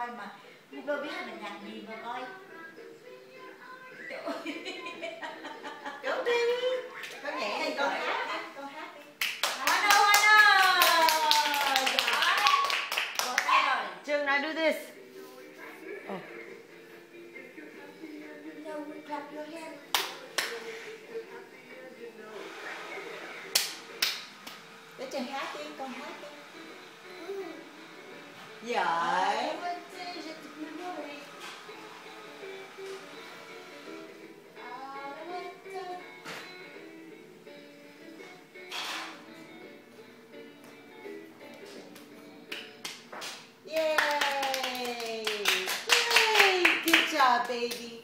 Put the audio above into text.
coi mà đâu biết mình nhạc gì mà coi. Đúng đi. Con nhảy hay con hát đi, con hát đi. Ano. Giỏi. Một tay rồi. Trường now do this. Oh. No, clap your hand. Để Trường hát đi, con hát đi. Giỏi. Yay! Yay! Good job, baby.